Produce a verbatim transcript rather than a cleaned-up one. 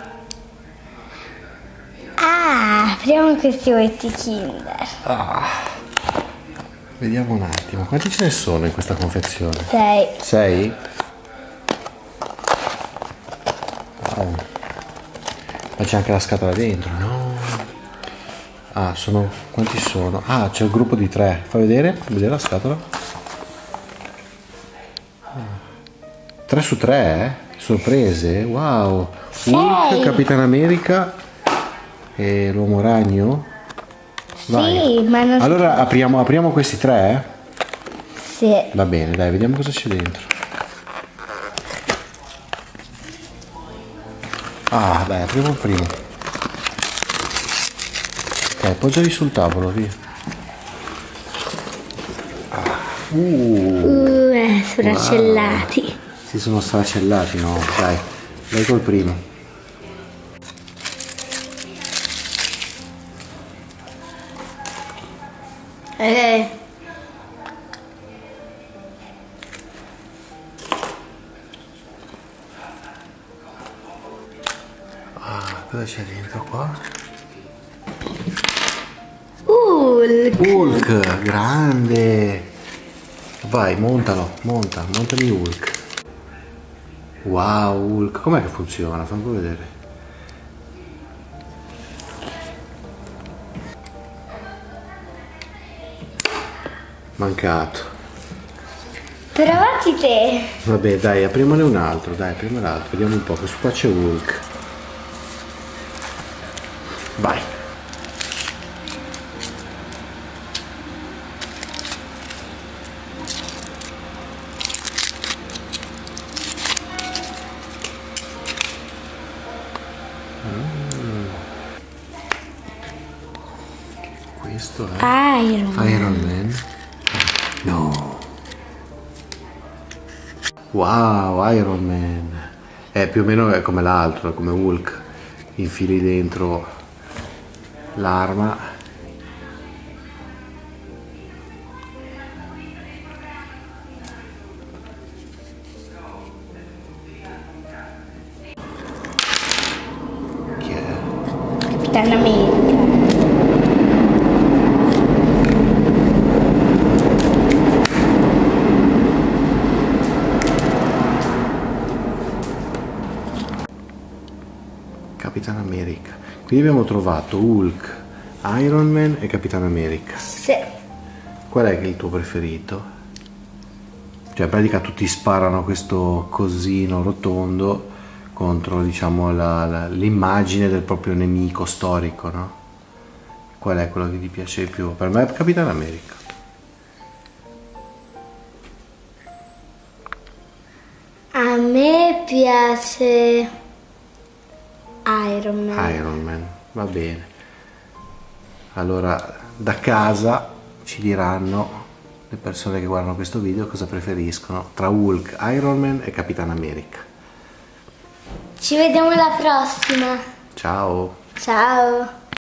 Ah, apriamo questi ovetti Kinder. Ah. Vediamo un attimo, quanti ce ne sono in questa confezione? Sei. Sei? Wow. Ma c'è anche la scatola dentro, no? Ah, sono... quanti sono? Ah, c'è il gruppo di tre. Fa vedere? Fa vedere la scatola? Tre su tre, eh? Sorprese? Wow! Hulk, Capitan America e l'Uomo Ragno? Vai. Sì, ma non... Allora apriamo, apriamo questi tre, eh? Sì. Va bene, dai, vediamo cosa c'è dentro. Ah, dai, apriamo il primo. Ok, poggiali sul tavolo, via. Ah. Uh, Uh, eh, sfracellati. wow. Si sono sfracellati, no? Dai, dai col primo. Eh. Ah, cosa c'è dentro qua? Hulk. Hulk, grande! Vai, montalo, monta, montami Hulk. Wow, Hulk, com'è che funziona? Fammi un po' vedere. Mancato. Provati te. Vabbè, dai, aprimone un altro, dai, aprimo l'altro, vediamo un po', questo qua c'è Hulk. Vai. Mm. Questo è Iron Man. Iron Man. No. Wow, Iron Man. È più o meno è come l'altro, è come Hulk. Infili dentro l'arma. Chi è? Capitan America. Capitan America. Quindi abbiamo trovato Hulk, Iron Man e Capitan America. Sì. Qual è che è il tuo preferito? Cioè in pratica tutti sparano questo cosino rotondo contro, diciamo, la, la, l'immagine del proprio nemico storico, no? Qual è quello che ti piace di più? Per me è Capitan America. A me piace Iron Man. Iron Man, va bene. Allora da casa ci diranno le persone che guardano questo video cosa preferiscono tra Hulk, Iron Man e Capitan America. Ci vediamo alla prossima. Ciao! Ciao.